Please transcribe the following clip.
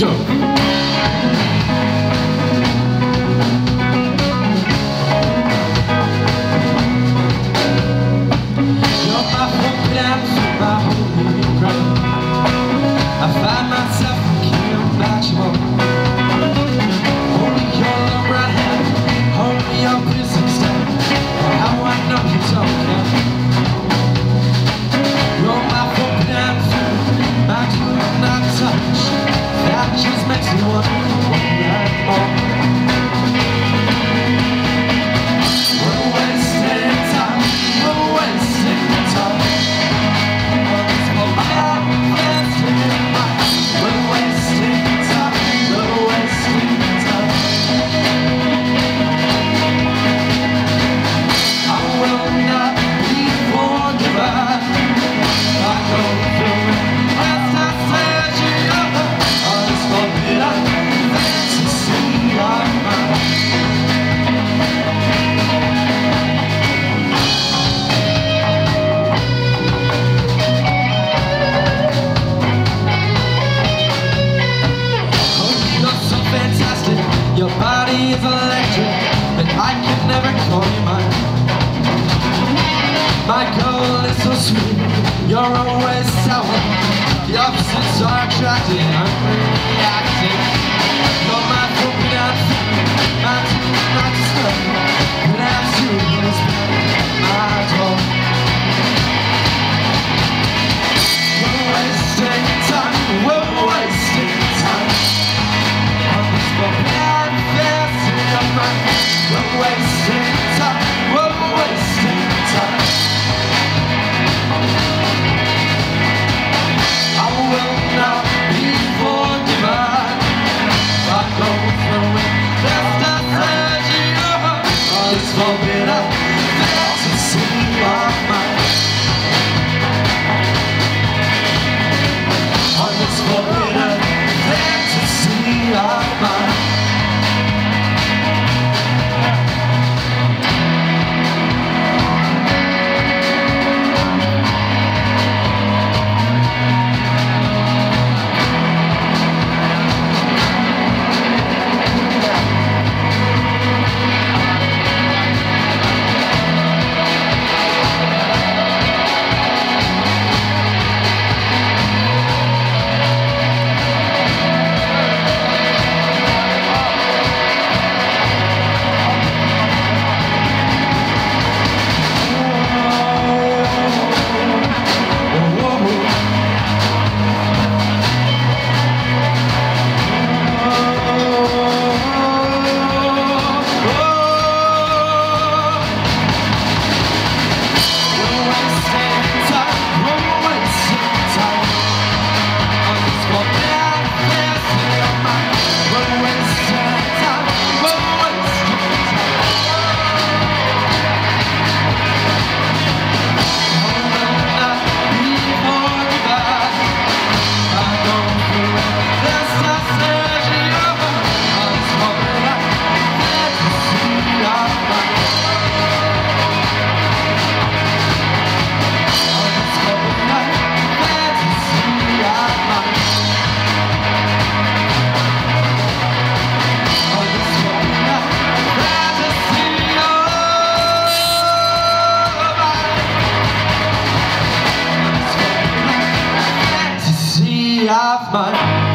Go. Your body is electric, but I can never call you mine. My goal is so sweet, you're always sour. The opposites are attracted, I'm reacting. You're my broken out, my tool, not to stop. But I'm serious, my door. We're wasting time, we're wasting time. On this broken out. We're wasting time, we're wasting time. I will not be forgiven if I go through it. Just a surgery of this forbidden fantasy of mine. On this forbidden fantasy of mine. Of mine.